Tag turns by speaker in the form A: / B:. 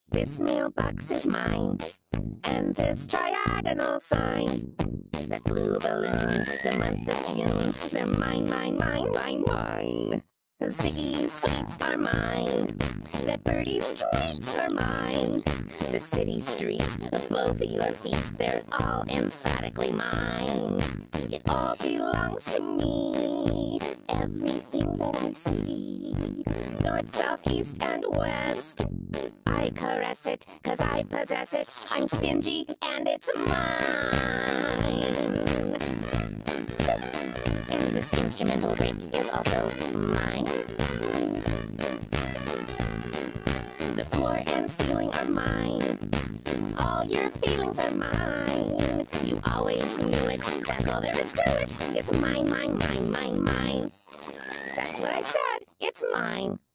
A: This mailbox is mine, and this triagonal sign. That blue balloon, the month of June, they're mine, mine, mine, mine, mine. Ziggy's sweets are mine. That birdie's tweets are mine. The city street, both of your feet, they're all emphatically mine. It all belongs to me, everything that I see. North, south, east, and west. I caress it, 'cause I possess it. I'm stingy, and it's mine. And this instrumental break is also mine. The floor and ceiling are mine. All your feelings are mine. You always knew it, that's all there is to it. It's mine, mine, mine, mine, mine. That's what I said, it's mine.